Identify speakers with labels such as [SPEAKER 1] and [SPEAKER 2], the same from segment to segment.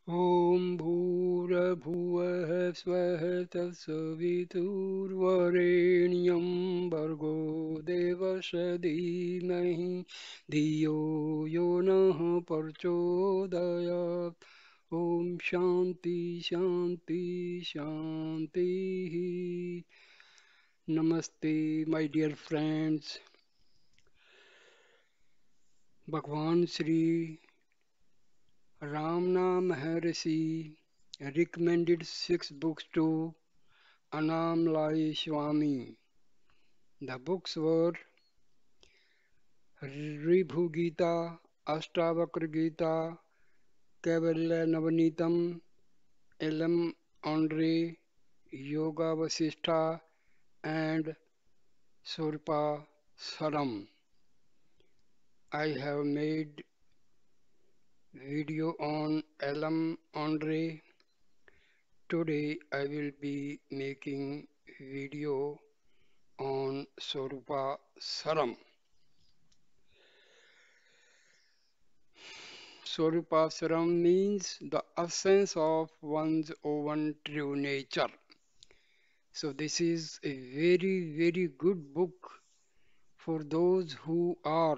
[SPEAKER 1] ॐ भूर्भुवः स्वः तत्सवितुर्वरेण्यं भर्गो देवस्य धीमहि धियो यो नः प्रचोदयात्। ॐ शान्ति शान्ति शान्तिः। Namaste, my dear friends. भगवान Shri Ramna Maharishi recommended 6 books to Annamalai Swami. The books were Ribhu Gita, Ashtavakra Gita, Kaivalya Navanitam, Elam Andre, Yoga Vasishtha, and Surpa Saram. I have made video on Elam Andre. Today I will be making video on Sorupa Saram. Sorupa Saram means the essence of one's own true nature. So this is a very, very good book for those who are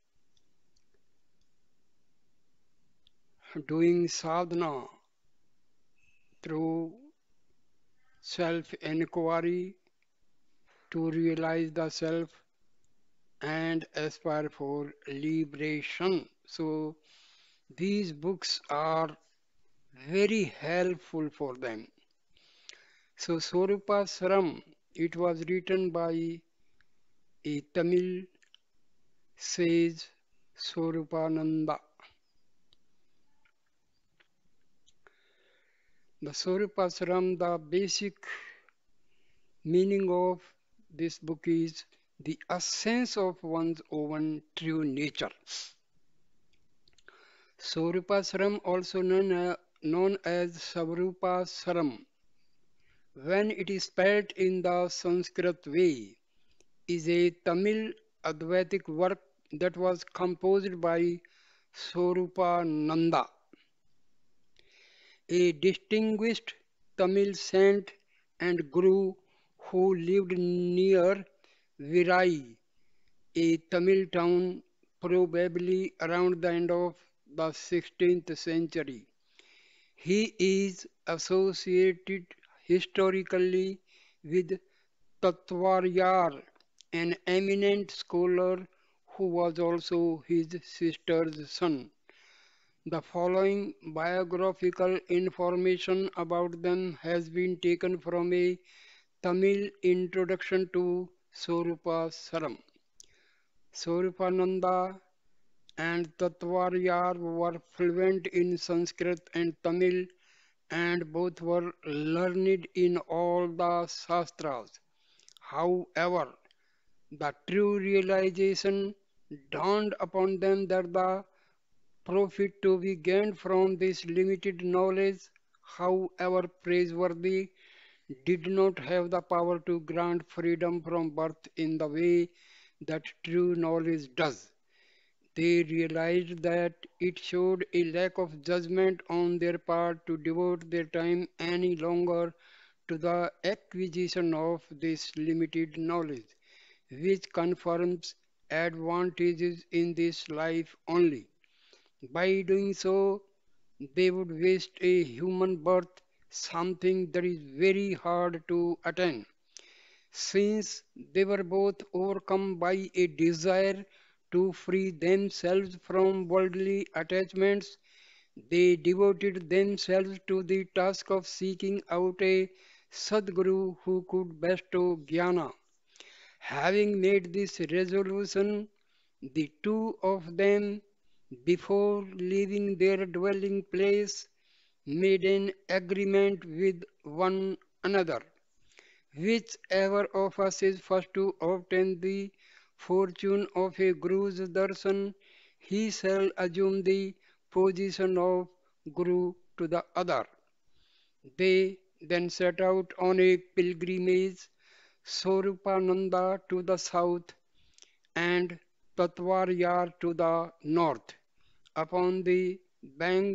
[SPEAKER 1] doing sadhana through self-inquiry to realize the self and aspire for liberation. So these books are very helpful for them. So Sorupa Saram, it was written by a Tamil sage Sorupananda. The Sorupa Saram, the basic meaning of this book is the essence of one's own true nature. Sorupa Saram, also known as Savrupa Saram, when it is spelled in the Sanskrit way, is a Tamil Advaitic work that was composed by Sorupa Nanda, a distinguished Tamil saint and guru who lived near Virai, a Tamil town probably around the end of the 16th century. He is associated historically with Tatvarayar, an eminent scholar who was also his sister's son. The following biographical information about them has been taken from a Tamil introduction to Sorupa Saram. Sorupananda and Tatvarayar were fluent in Sanskrit and Tamil, and both were learned in all the Shastras. However, the true realization dawned upon them that the profit to be gained from this limited knowledge, however praiseworthy, did not have the power to grant freedom from birth in the way that true knowledge does. They realized that it showed a lack of judgment on their part to devote their time any longer to the acquisition of this limited knowledge, which confirms advantages in this life only. By doing so, they would waste a human birth, something that is very hard to attain. Since they were both overcome by a desire to free themselves from worldly attachments, they devoted themselves to the task of seeking out a Sadguru who could bestow jnana. Having made this resolution, the two of them, before leaving their dwelling place, made an agreement with one another. Whichever of us is first to obtain the fortune of a Guru's darshan, he shall assume the position of Guru to the other. They then set out on a pilgrimage, Sorupananda to the south and Tatvarayar to the north. Upon the bank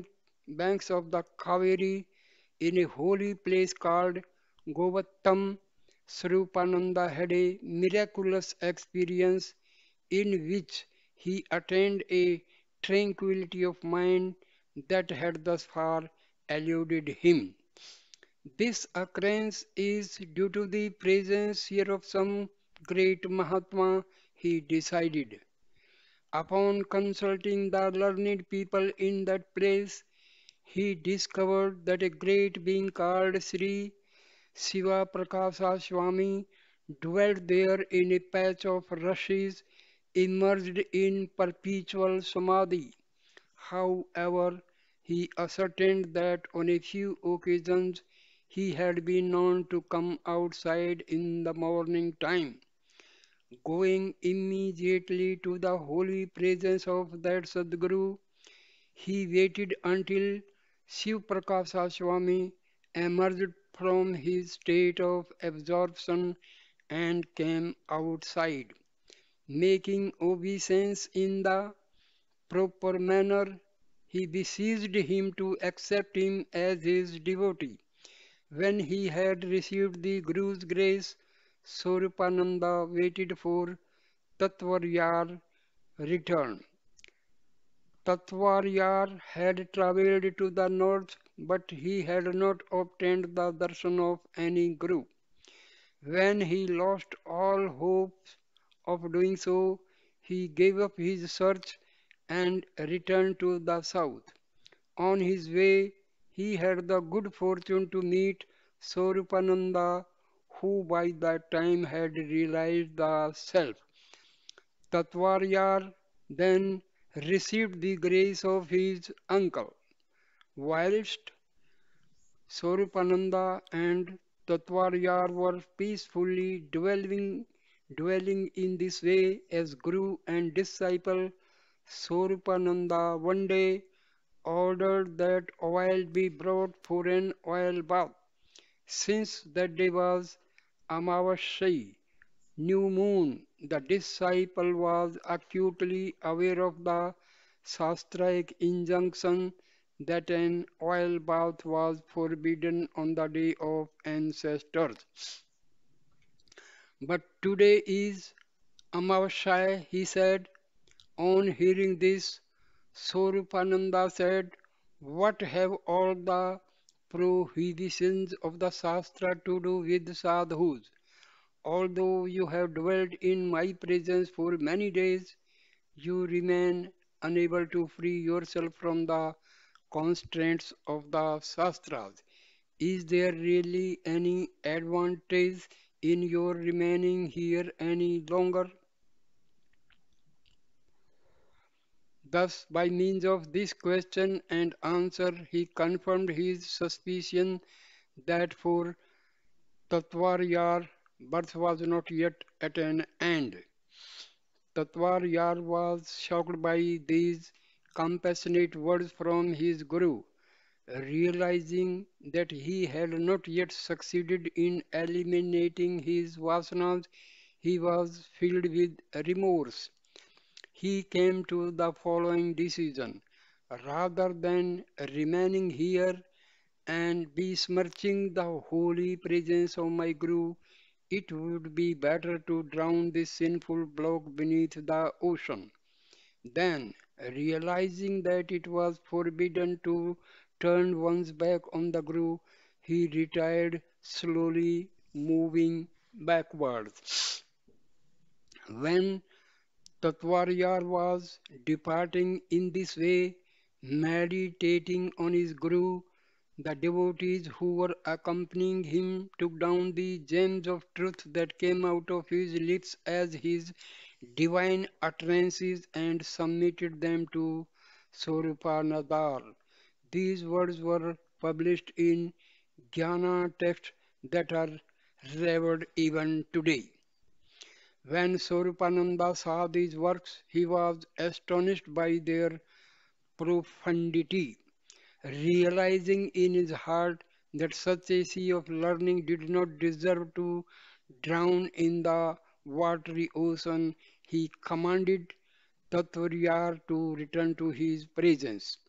[SPEAKER 1] banks of the Kaveri in a holy place called Govattam. Swarupananda had a miraculous experience in which he attained a tranquility of mind that had thus far eluded him. This occurrence is due to the presence here of some great Mahatma, he decided. Upon consulting the learned people in that place, he discovered that a great being called Sri Shiva Prakasa Swami dwelt there in a patch of rushes immersed in perpetual samadhi. However, he ascertained that on a few occasions he had been known to come outside in the morning time. Going immediately to the holy presence of that Sadguru, he waited until Shiv Prakasa Swami emerged from his state of absorption and came outside. Making obeisance in the proper manner, he beseeched him to accept him as his devotee. When he had received the Guru's grace, Swarupananda waited for Tatvaryar return. Tatvaryar had travelled to the north, but he had not obtained the darshan of any Guru. When he lost all hopes of doing so, he gave up his search and returned to the south. On his way, he had the good fortune to meet Swarupananda, who by that time had realized the self. Tatvaryar then received the grace of his uncle, whilst Swarupananda and Tatvaryar were peacefully dwelling in this way as Guru and disciple. Swarupananda one day ordered that oil be brought for an oil bath. Since that day was Amavasya, new moon, the disciple was acutely aware of the Shastraic injunction that an oil bath was forbidden on the day of ancestors. But today is Amavasya, he said. On hearing this, Swarupananda said, what have all the prohibitions of the Shastra to do with sadhus? Although you have dwelt in my presence for many days, you remain unable to free yourself from the constraints of the Shastras. Is there really any advantage in your remaining here any longer? Thus, by means of this question and answer, he confirmed his suspicion that for Tatvaryar, birth was not yet at an end. Tatvaryar was shocked by these compassionate words from his Guru. Realizing that he had not yet succeeded in eliminating his vasanas, he was filled with remorse. He came to the following decision: rather than remaining here and besmirching the holy presence of my Guru, it would be better to drown this sinful block beneath the ocean. Then, realizing that it was forbidden to turn one's back on the Guru, he retired slowly, moving backwards. When Tatvaryar was departing in this way, meditating on his Guru, the devotees who were accompanying him took down the gems of truth that came out of his lips as his divine utterances and submitted them to Swarupanadar. These words were published in Jnana texts that are revered even today. When Swarupananda saw these works, he was astonished by their profundity. Realizing in his heart that such a sea of learning did not deserve to drown in the watery ocean, he commanded Tatvaryar to return to his presence.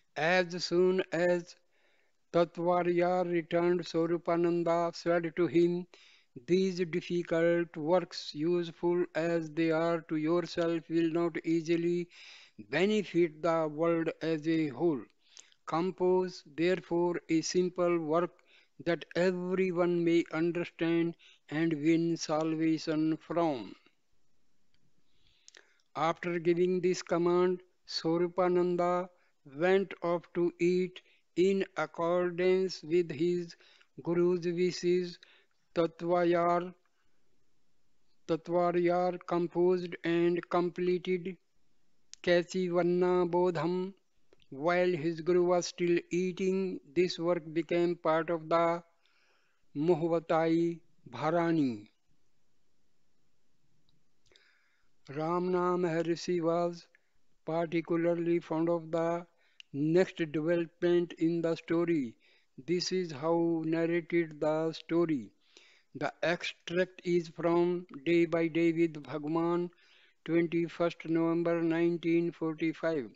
[SPEAKER 1] As soon as Tatvarya returned, Swarupananda said to him, "These difficult works, useful as they are to yourself, will not easily benefit the world as a whole. Compose, therefore, a simple work that everyone may understand and win salvation from." After giving this command, Swarupananda went off to eat in accordance with his Guru's wishes. Tatvayar, Tatvaryar composed and completed Kasivanna Bodham while his Guru was still eating. This work became part of the Mohvatai Bharani. Ramna Maharshi was particularly fond of the next development in the story. This is how narrated the story. The extract is from Day by Day with Bhagwan, 21st November 1945.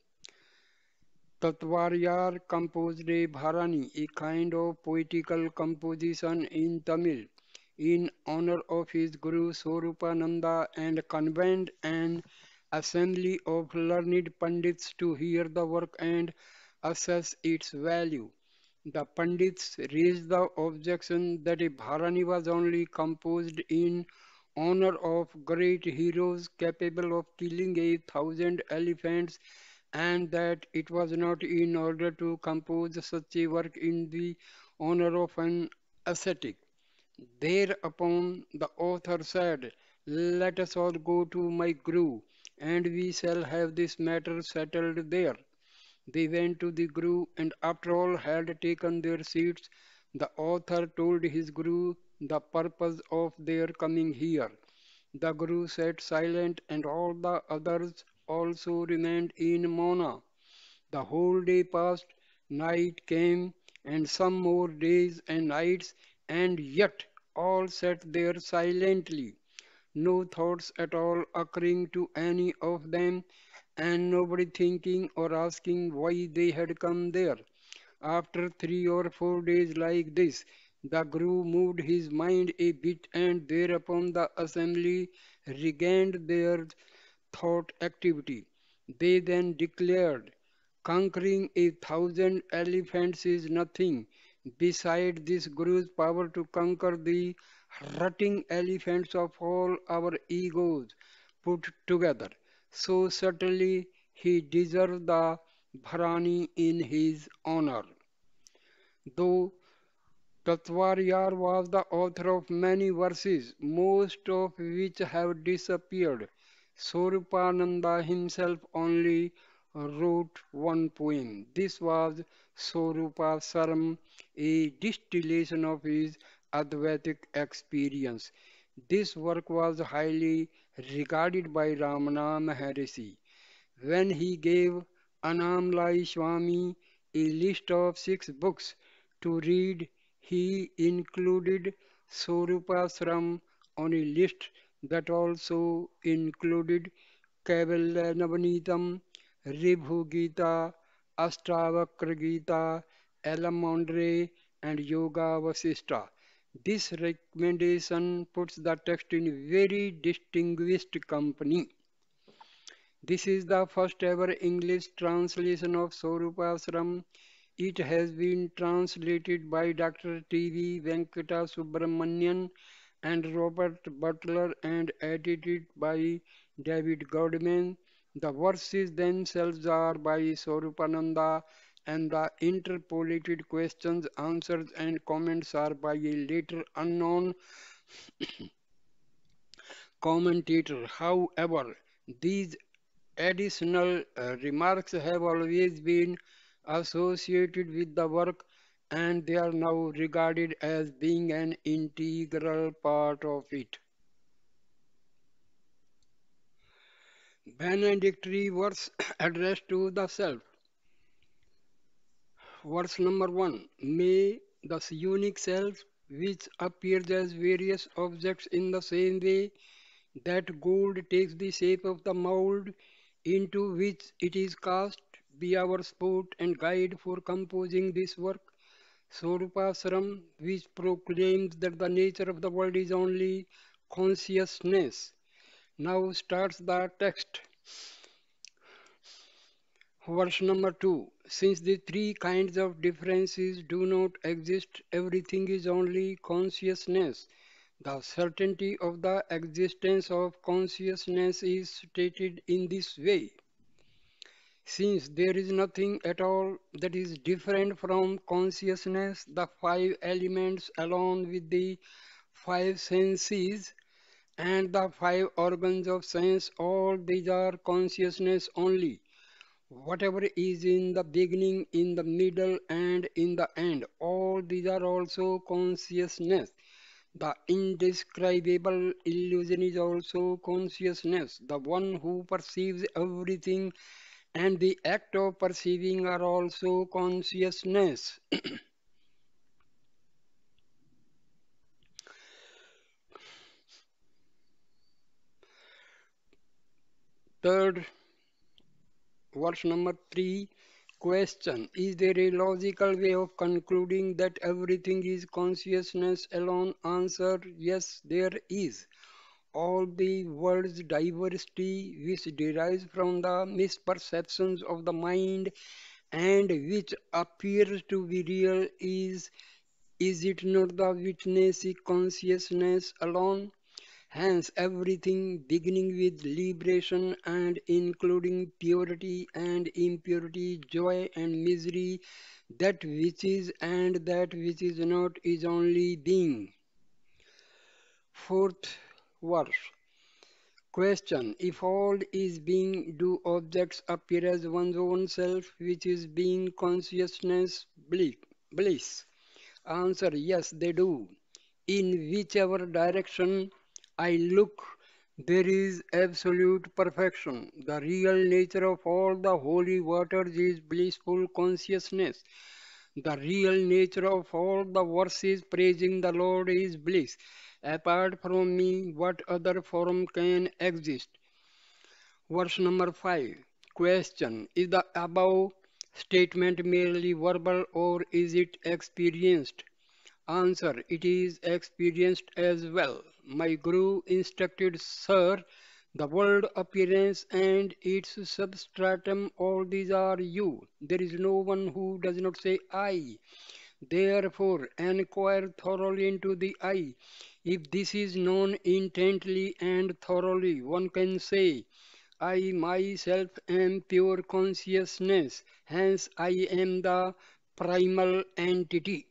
[SPEAKER 1] Tatvaryar composed a Bharani, a kind of poetical composition in Tamil, in honor of his Guru Swarupananda and convened an assembly of learned Pandits to hear the work and assess its value. The Pandits raised the objection that a Bharani was only composed in honor of great heroes capable of killing 1,000 elephants, and that it was not in order to compose such a work in the honor of an ascetic. Thereupon the author said, "Let us all go to my Guru, and we shall have this matter settled there." They went to the Guru, and after all had taken their seats, the author told his Guru the purpose of their coming here. The Guru sat silent, and all the others also remained in Mauna. The whole day passed, night came, and some more days and nights, and yet all sat there silently, no thoughts at all occurring to any of them, and nobody thinking or asking why they had come there. After 3 or 4 days like this, the Guru moved his mind a bit, and thereupon the assembly regained their thought activity. They then declared, "Conquering 1,000 elephants is nothing beside this Guru's power to conquer the rutting elephants of all our egos put together. So certainly he deserved the Bharani in his honor." Though Tatvaryar was the author of many verses, most of which have disappeared, Swarupananda himself only wrote one poem. This was Swarupa Saram, a distillation of his Advaitic experience. This work was highly regarded by Ramana Maharishi. When he gave Annamlai Swami a list of 6 books to read, he included Swarupasram on a list that also included Kaivalyanavanitam, Ribhu Gita, Astavakra Gita, Elamondre, and Yoga Vasista. This recommendation puts the text in very distinguished company. This is the first ever English translation of Swarupasram. It has been translated by Dr. T.V. Venkata Subramanian and Robert Butler and edited by David Godman. The verses themselves are by Swarupananda, and the interpolated questions, answers, and comments are by a later unknown commentator. However, these additional remarks have always been associated with the work, and they are now regarded as being an integral part of it. Benedictory verse addressed to the self. Verse number 1. May the unique self, which appears as various objects in the same way that gold takes the shape of the mold into which it is cast, be our support and guide for composing this work. Swarupasaram, which proclaims that the nature of the world is only consciousness. Now starts the text. Verse number 2. Since the three kinds of differences do not exist, everything is only consciousness. The certainty of the existence of consciousness is stated in this way. Since there is nothing at all that is different from consciousness, the five elements along with the five senses and the five organs of sense, all these are consciousness only. Whatever is in the beginning, in the middle, and in the end, all these are also consciousness. The indescribable illusion is also consciousness. The one who perceives everything and the act of perceiving are also consciousness. Third, verse number 3. Question. Is there a logical way of concluding that everything is consciousness alone? Answer. Yes, there is. All the world's diversity, which derives from the misperceptions of the mind and which appears to be real, is it not the witness consciousness alone? Hence, everything beginning with liberation and including purity and impurity, joy and misery, that which is and that which is not is only being. Fourth verse. Question. If all is being, do objects appear as one's own self, which is being consciousness bliss? Answer. Yes, they do. In whichever direction I look, there is absolute perfection. The real nature of all the holy waters is blissful consciousness. The real nature of all the verses praising the Lord is bliss. Apart from me, what other form can exist? Verse number 5. Question. Is the above statement merely verbal or is it experienced? Answer. It is experienced as well. My Guru instructed, Sir, the world appearance and its substratum, all these are you. There is no one who does not say I. Therefore, inquire thoroughly into the I. If this is known intently and thoroughly, one can say, I myself am pure consciousness, hence I am the primal entity.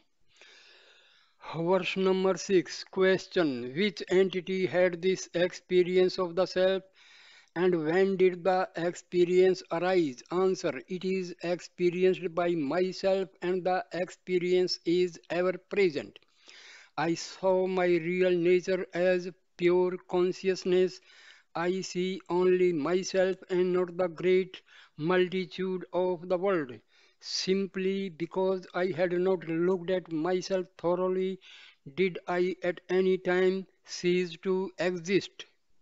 [SPEAKER 1] Verse number 6. Question. Which entity had this experience of the self and when did the experience arise? Answer. It is experienced by myself and the experience is ever present. I saw my real nature as pure consciousness. I see only myself and not the great multitude of the world. Simply because I had not looked at myself thoroughly, did I at any time cease to exist.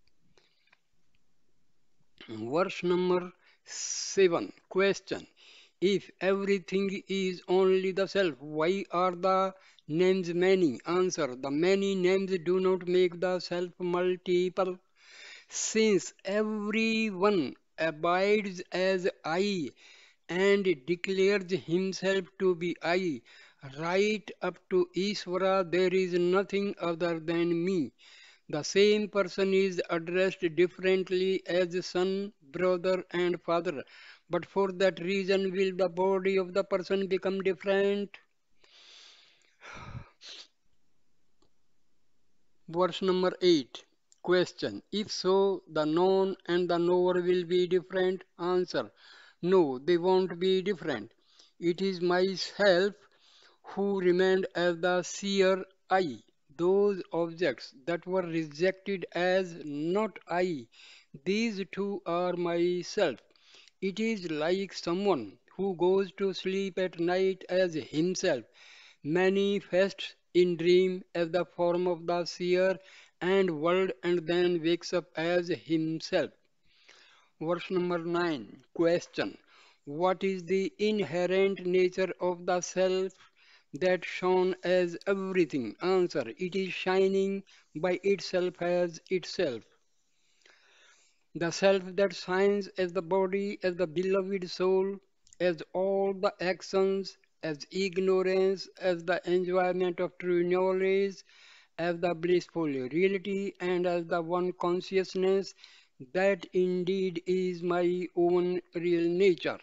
[SPEAKER 1] Verse number 7. Question. If everything is only the self, why are the names many? Answer. The many names do not make the self multiple. Since everyone abides as I and declares himself to be I, right up to Ishvara, there is nothing other than me. The same person is addressed differently as son, brother, and father. But for that reason, will the body of the person become different? Verse number 8. Question. If so, the known and the knower will be different? Answer. No, they won't be different. It is myself who remained as the seer I. Those objects that were rejected as not I, these two are myself. It is like someone who goes to sleep at night as himself, manifests in dream as the form of the seer and world and then wakes up as himself. Verse number 9. Question. What is the inherent nature of the self that shone as everything? Answer. It is shining by itself as itself. The self that shines as the body, as the beloved soul, as all the actions, as ignorance, as the enjoyment of true knowledge, as the blissful reality, and as the one consciousness, that indeed is my own real nature.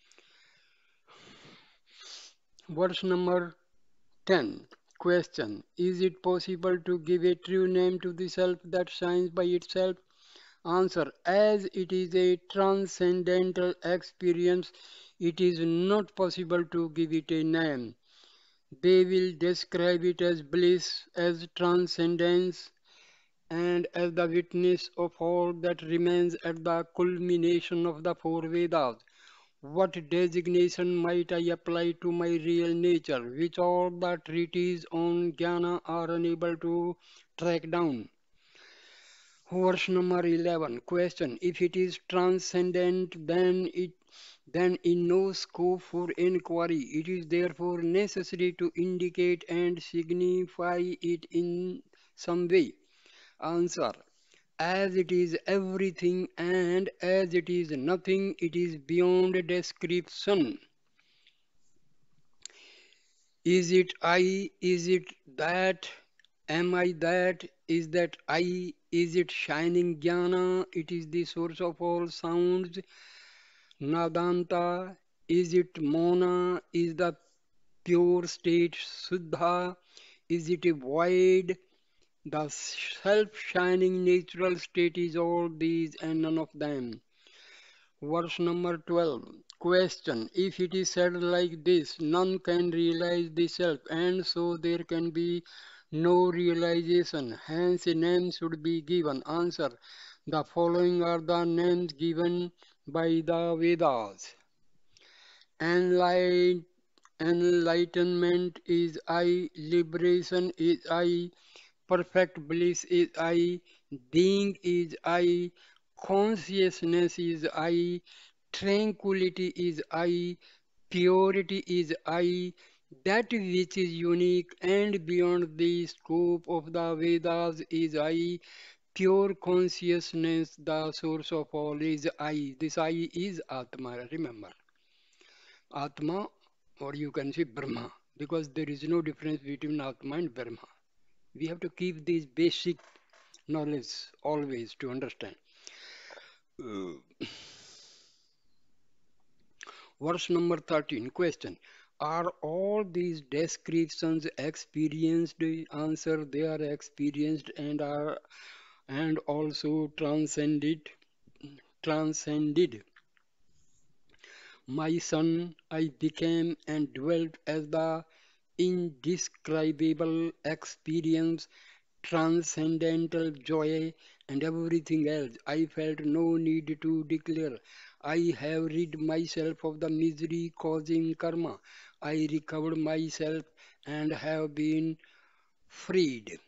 [SPEAKER 1] Verse number 10. Question. Is it possible to give a true name to the self that shines by itself? Answer. As it is a transcendental experience, it is not possible to give it a name. They will describe it as bliss, as transcendence, and as the witness of all that remains at the culmination of the four Vedas. What designation might I apply to my real nature, which all the treatises on jnana are unable to track down? Verse number 11. Question. If it is transcendent, then in no scope for inquiry. It is therefore necessary to indicate and signify it in some way. Answer. As it is everything and as it is nothing, it is beyond description. Is it I? Is it that? Am I that? Is that I? Is it shining jnana? It is the source of all sounds. Nadanta. Is it mona? Is the pure state Suddha? Is it a void? The self-shining natural state is all these and none of them. Verse number 12. Question. If it is said like this, none can realize the self, and so there can be no realization. Hence, a name should be given. Answer. The following are the names given by the Vedas. Enlight- Enlightenment is I, liberation is I, perfect bliss is I, being is I, consciousness is I, tranquility is I, purity is I, that which is unique and beyond the scope of the Vedas is I, pure consciousness, the source of all is I. This I is Atma, remember. Atma, or you can say Brahma, because there is no difference between Atma and Brahma. We have to keep these basic knowledge always to understand. Uh, Verse number 13. Question. Are all these descriptions experienced? Answer. They are experienced and also transcended. Transcended. My son, I became and dwelt as the indescribable experience, transcendental joy, and everything else. I felt no need to declare. I have rid myself of the misery causing karma. I recovered myself and have been freed.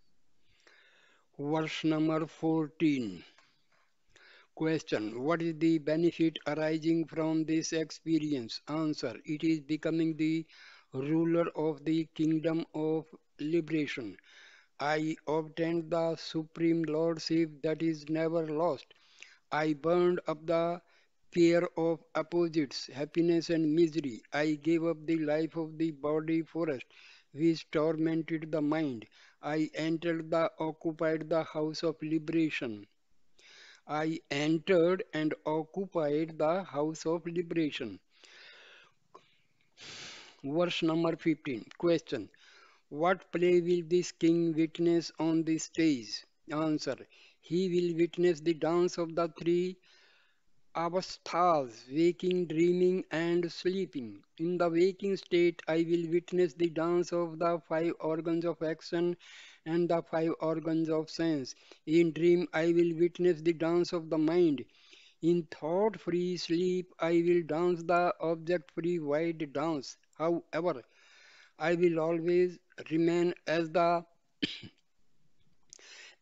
[SPEAKER 1] Verse number 14. Question. What is the benefit arising from this experience? Answer. It is becoming the ruler of the kingdom of liberation. I obtained the supreme lordship that is never lost. I burned up the pair of opposites, happiness and misery. I gave up the life of the body forest, which tormented the mind. I entered the occupied the house of liberation. I entered and occupied the house of liberation. Verse number 15. Question. What play will this king witness on the stage? Answer. He will witness the dance of the three avasthas, waking, dreaming, and sleeping. In the waking state, I will witness the dance of the five organs of action and the five organs of sense. In dream, I will witness the dance of the mind. In thought free sleep, I will dance the object free wide dance. However, I will always remain as the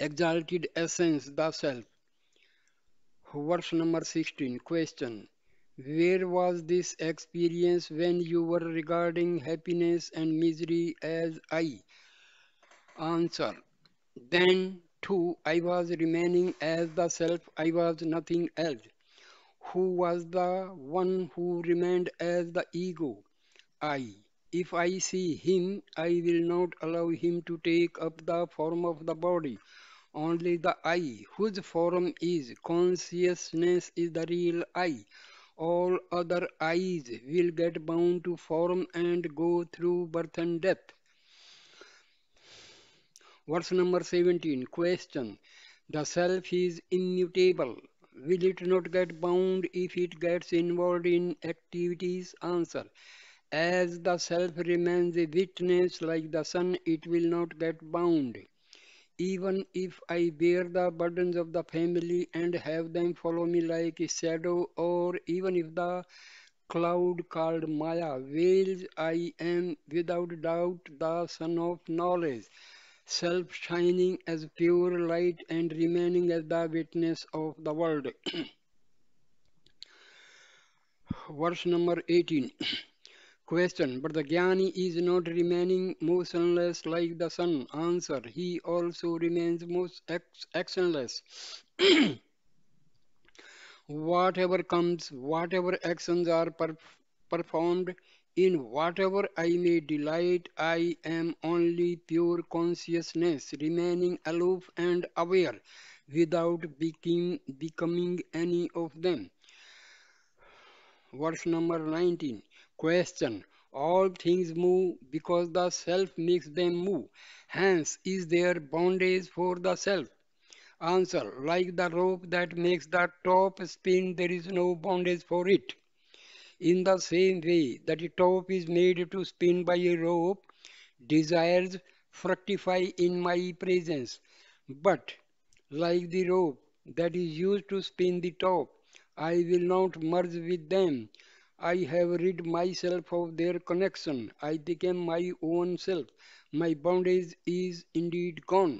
[SPEAKER 1] exalted essence, the self. Verse number 16. Question. Where was this experience when you were regarding happiness and misery as I? Answer. Then, too, I was remaining as the self, I was nothing else. Who was the one who remained as the ego? I. If I see him, I will not allow him to take up the form of the body. Only the I, whose form is consciousness, is the real I. All other I's will get bound to form and go through birth and death. Verse number 17. Question. The self is immutable. Will it not get bound if it gets involved in activities? Answer. As the self remains a witness like the sun, it will not get bound. Even if I bear the burdens of the family and have them follow me like a shadow, or even if the cloud called Maya veils, I am without doubt the son of knowledge, self shining as pure light and remaining as the witness of the world. Verse number 18. Question. But the Jnani is not remaining motionless like the sun. Answer. He also remains most actionless. Whatever comes, whatever actions are performed, in whatever I may delight, I am only pure consciousness, remaining aloof and aware, without becoming any of them. Verse number 19. Question. All things move because the self makes them move. Hence, is there bondage for the self? Answer. Like the rope that makes the top spin, there is no bondage for it. In the same way that a top is made to spin by a rope, desires fructify in my presence. But, like the rope that is used to spin the top, I will not merge with them. I have rid myself of their connection. I became my own self. My bondage is indeed gone.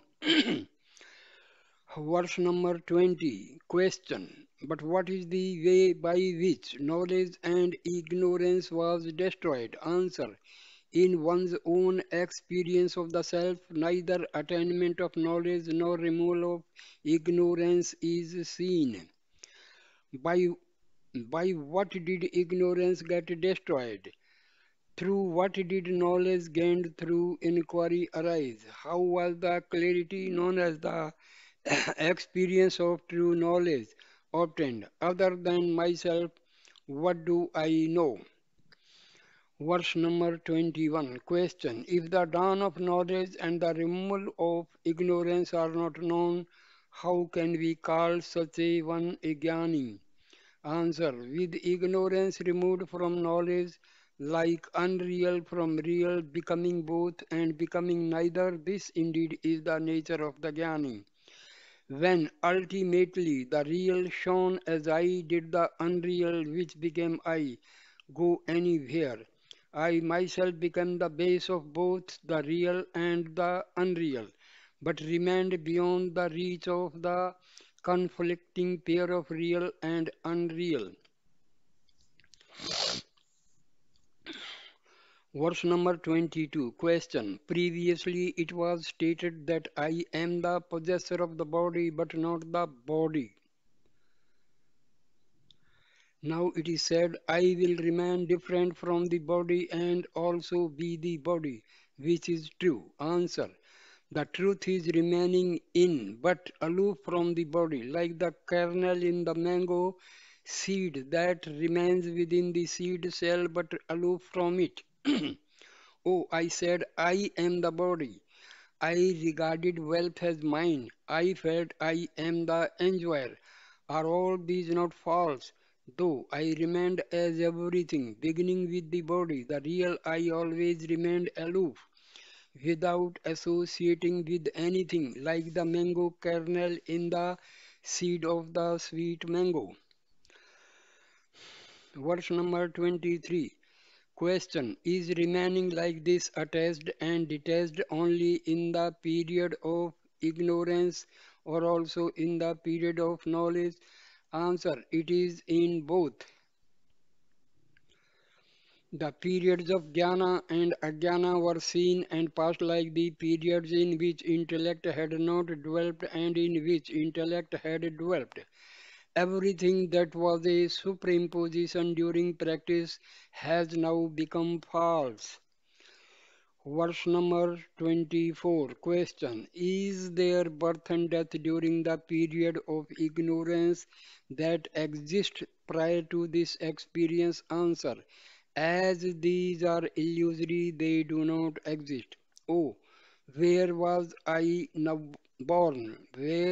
[SPEAKER 1] Verse number 20. Question. But what is the way by which knowledge and ignorance was destroyed? Answer. In one's own experience of the self, neither attainment of knowledge nor removal of ignorance is seen. By, by what did ignorance get destroyed? Through what did knowledge gained through inquiry arise? How was the clarity known as the experience of true knowledge obtained? Other than myself, what do I know? Verse number 21. Question. If the dawn of knowledge and the removal of ignorance are not known, how can we call such a one a jnani? Answer. With ignorance removed from knowledge, like unreal from real, becoming both and becoming neither, this indeed is the nature of the jnani. When ultimately the real shone as I did the unreal which became I, go anywhere. I myself became the base of both the real and the unreal, but remained beyond the reach of the conflicting pair of real and unreal. Verse number 22. Question. Previously it was stated that I am the possessor of the body but not the body. Now it is said, I will remain different from the body and also be the body, which is true. Answer. The truth is remaining in, but aloof from the body, like the kernel in the mango seed that remains within the seed cell but aloof from it. Oh, I said, I am the body. I regarded wealth as mine. I felt I am the enjoyer. Are all these not false? Though I remained as everything, beginning with the body, the real I always remained aloof, without associating with anything, like the mango kernel in the seed of the sweet mango. Verse number 23. Question. Is remaining like this attached and detached only in the period of ignorance or also in the period of knowledge? Answer. It is in both. The periods of jnana and ajnana were seen and passed like the periods in which intellect had not developed and in which intellect had developed. Everything that was a superimposition during practice has now become false. Verse number 24. Question. Is there birth and death during the period of ignorance that exists prior to this experience? Answer. As these are illusory, they do not exist. Oh, where was I now born?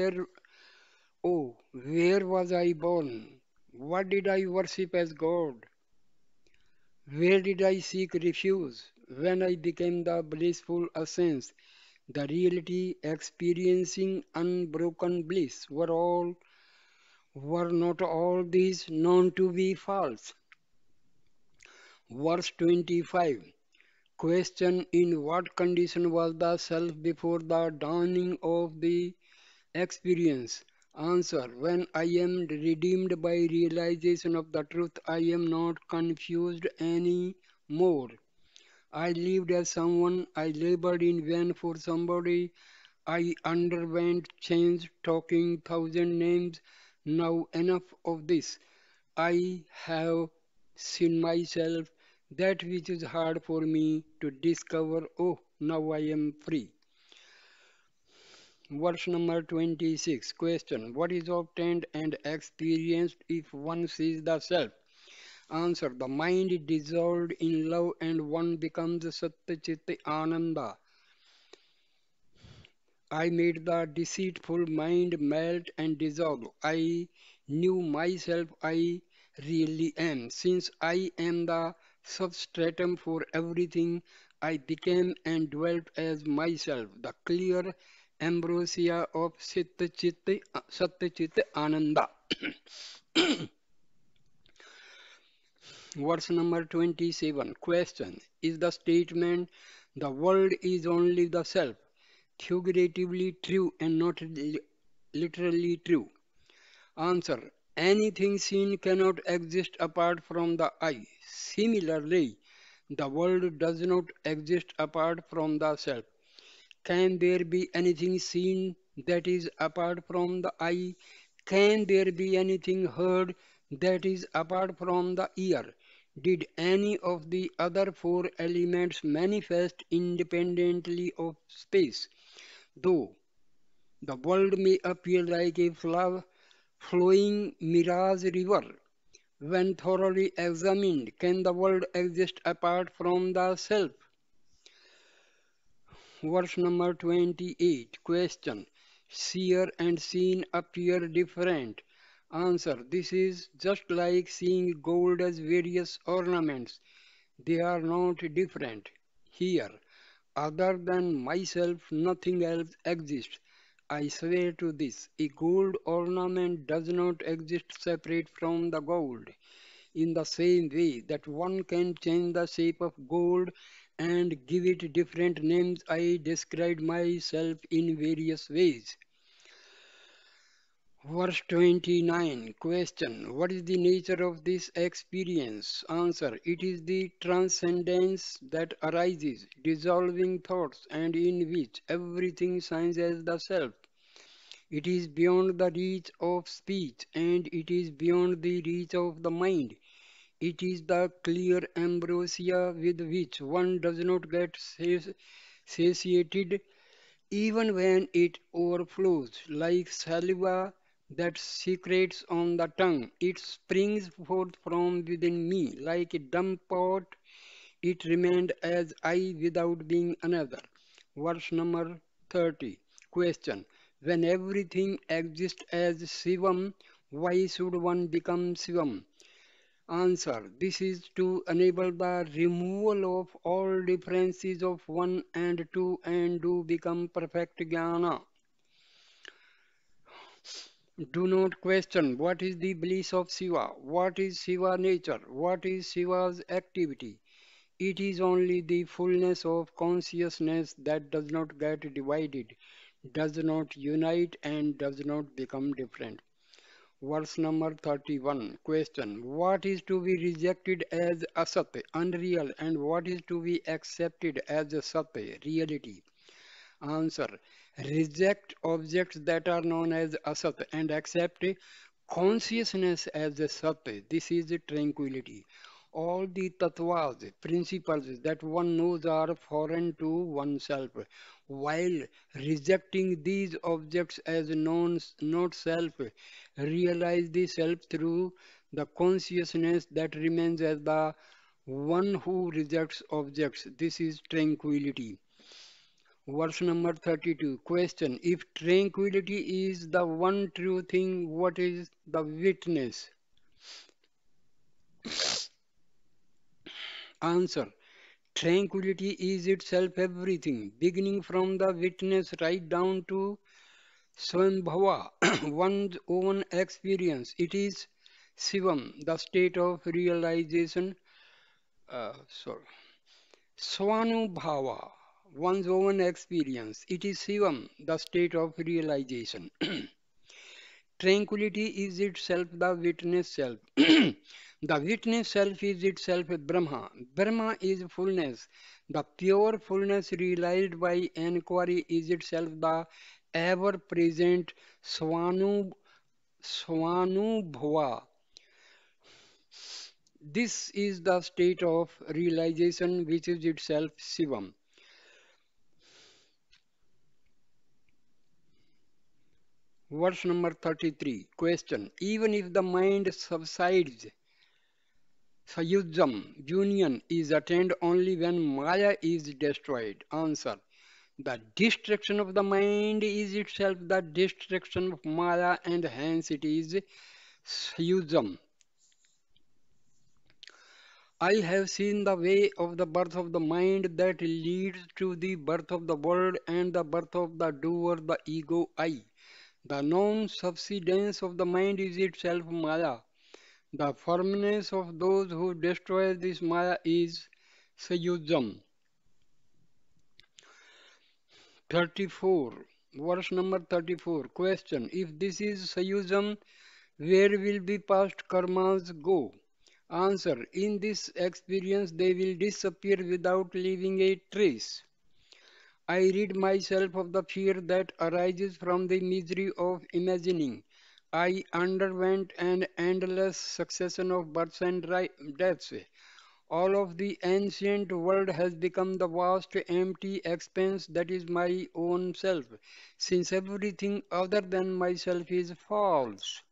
[SPEAKER 1] Where was I born? What did I worship as God? Where did I seek refuge when I became the blissful essence, the reality experiencing unbroken bliss? Were not all these known to be false? Verse 25. Question. In what condition was the self before the dawning of the experience? Answer. When I am redeemed by realization of the truth, I am not confused any more. I lived as someone, I labored in vain for somebody, I underwent change, talking thousand names. Now enough of this. I have seen myself, that which is hard for me to discover. Oh, now I am free. Verse number 26. Question. What is obtained and experienced if one sees the self? Answer. The mind is dissolved in love and one becomes Satya Ananda. I made the deceitful mind melt and dissolve. I knew myself I really am. Since I am the substratum for everything, I became and dwelt as myself, the clear ambrosia of Satchit Ananda. Verse number 27. Question. Is the statement the world is only the self figuratively true and not literally true? Answer. Anything seen cannot exist apart from the eye. Similarly, the world does not exist apart from the self. Can there be anything seen that is apart from the eye? Can there be anything heard that is apart from the ear? Did any of the other four elements manifest independently of space? Though the world may appear like a flowing mirage river, when thoroughly examined, can the world exist apart from the self? Verse number 28. Question. Seer and seen appear different. Answer. This is just like seeing gold as various ornaments. They are not different. Here, other than myself, nothing else exists. I swear to this, a gold ornament does not exist separate from the gold. In the same way that one can change the shape of gold and give it different names, I described myself in various ways. Verse 29. Question. What is the nature of this experience? Answer. It is the transcendence that arises, dissolving thoughts, and in which everything shines as the self. It is beyond the reach of speech, and it is beyond the reach of the mind. It is the clear ambrosia with which one does not get satiated even when it overflows, like saliva that secretes on the tongue. It springs forth from within me like a dumb pot. It remained as I without being another. Verse number 30. Question. When everything exists as Shivam, why should one become Shivam? Answer. This is to enable the removal of all differences of one and two and to become perfect jnana. Do not question what is the bliss of Shiva, what is Shiva nature, what is Shiva's activity. It is only the fullness of consciousness that does not get divided, does not unite, and does not become different. Verse number 31. Question. What is to be rejected as asat, unreal, and what is to be accepted as sat, reality? Answer. Reject objects that are known as asat and accept consciousness as a sat. This is tranquility. All the tattvas, principles that one knows are foreign to oneself, while rejecting these objects as known, not self, realize the self through the consciousness that remains as the one who rejects objects. This is tranquility. Verse number 32. Question. If tranquility is the one true thing, what is the witness? Answer. Tranquility is itself everything, beginning from the witness right down to Swambhava, one's own experience. It is Shivam, the state of realization. Sorry. Swanubhava, one's own experience. It is Shivam, the state of realization. Tranquility is itself the witness self. The witness self is itself Brahma. Brahma is fullness. The pure fullness realized by inquiry is itself the ever present Swanubhava. This is the state of realization which is itself Shivam. Verse number 33. Question. Even if the mind subsides, Sayujam, union, is attained only when Maya is destroyed. Answer. The destruction of the mind is itself the destruction of Maya, and hence it is Sayujam. I have seen the way of the birth of the mind that leads to the birth of the world and the birth of the doer, the ego I. The non-subsidence of the mind is itself Maya. The firmness of those who destroy this Maya is Sayujam. 34. Verse number 34. Question. If this is Sayujam, where will be past karmas go? Answer. In this experience, they will disappear without leaving a trace. I rid myself of the fear that arises from the misery of imagining. I underwent an endless succession of births and deaths. All of the ancient world has become the vast empty expanse that is my own self, since everything other than myself is false.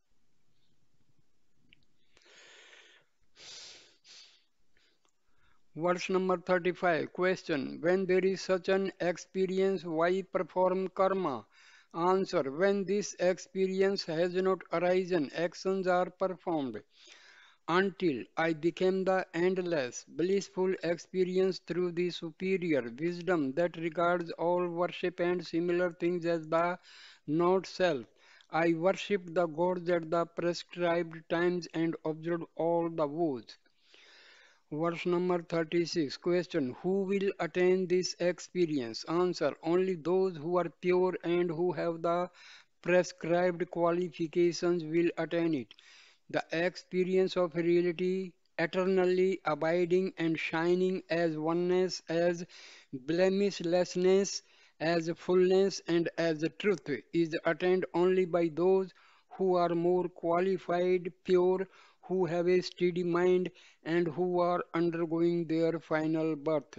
[SPEAKER 1] Verse number 35. Question. When there is such an experience, why perform karma? Answer. When this experience has not arisen, actions are performed. Until I became the endless, blissful experience through the superior wisdom that regards all worship and similar things as the not self. I worshipped the gods at the prescribed times and observed all the vows. Verse number 36. Question. Who will attain this experience? Answer. Only those who are pure and who have the prescribed qualifications will attain it. The experience of reality eternally abiding and shining as oneness, as blemishlessness, as fullness, and as truth is attained only by those who are more qualified, pure, who have a steady mind, and who are undergoing their final birth.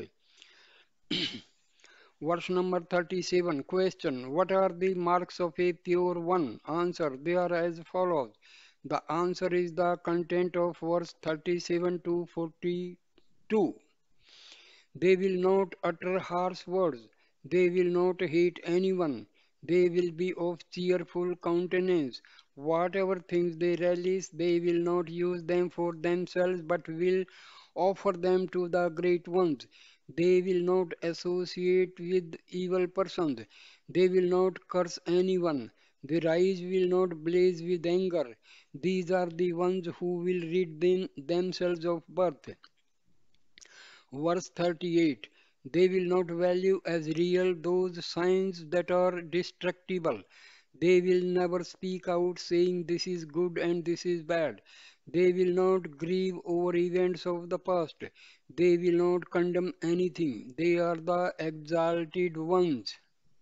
[SPEAKER 1] Verse number 37. Question. What are the marks of a pure one? Answer. They are as follows. The answer is the content of verse 37 to 42. They will not utter harsh words. They will not hate anyone. They will be of cheerful countenance. Whatever things they relish, they will not use them for themselves, but will offer them to the great ones. They will not associate with evil persons. They will not curse anyone. Their eyes will not blaze with anger. These are the ones who will rid themselves of birth. Verse 38. They will not value as real those signs that are destructible. They will never speak out saying this is good and this is bad. They will not grieve over events of the past. They will not condemn anything. They are the exalted ones.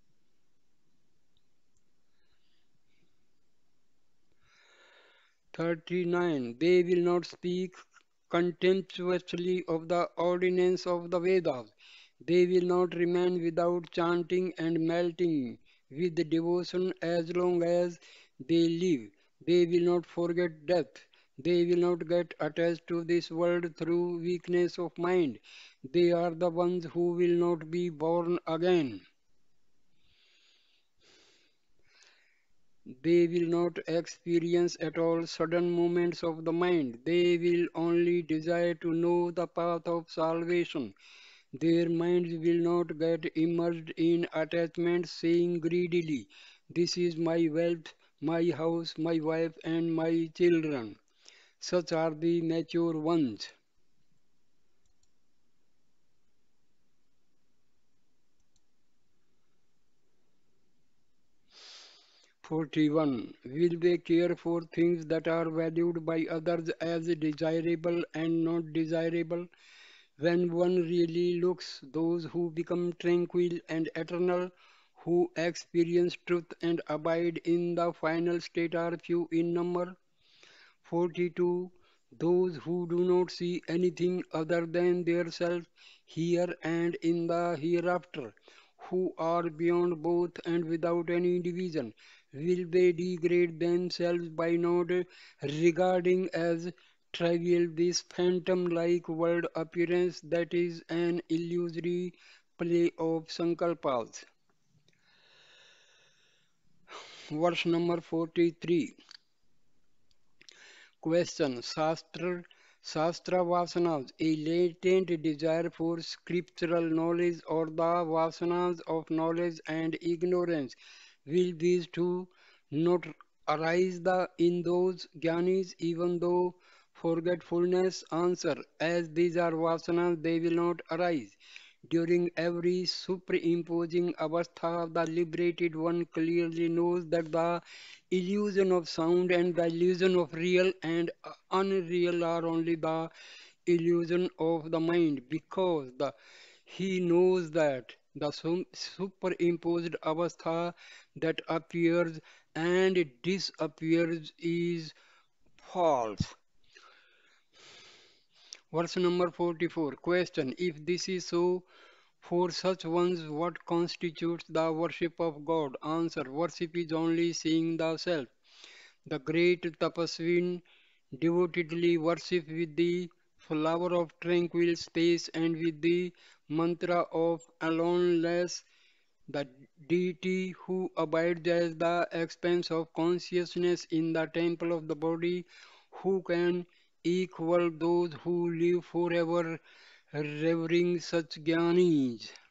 [SPEAKER 1] 39. They will not speak contemptuously of the ordinance of the Vedas. They will not remain without chanting and melting with devotion as long as they live. They will not forget death. They will not get attached to this world through weakness of mind. They are the ones who will not be born again. They will not experience at all sudden movements of the mind. They will only desire to know the path of salvation. Their minds will not get immersed in attachments, saying greedily, this is my wealth, my house, my wife, and my children. Such are the mature ones. 41. Will they care for things that are valued by others as desirable and not desirable? When one really looks, those who become tranquil and eternal, who experience truth and abide in the final state are few in number. 42. Those who do not see anything other than their self here and in the hereafter, who are beyond both and without any division, will they degrade themselves by not regarding as trivial this phantom like world appearance that is an illusory play of sankalpas? Verse number 43. Question. Shastra Vasanas, a latent desire for scriptural knowledge or the Vasanas of knowledge and ignorance. Will these two not arise in those Gyanis even though forgetfulness? Answer. As these are Vasanas, they will not arise. During every superimposing avastha, the liberated one clearly knows that the illusion of sound and the illusion of real and unreal are only the illusion of the mind because he knows that the superimposed avastha that appears and disappears is false. Verse number 44. Question. If this is so, for such ones, what constitutes the worship of God? Answer. Worship is only seeing the self. The great Tapasvin devotedly worship with the flower of tranquil space and with the mantra of aloneness, the deity who abides as the expanse of consciousness in the temple of the body, who can equal those who live forever revering such jnanis.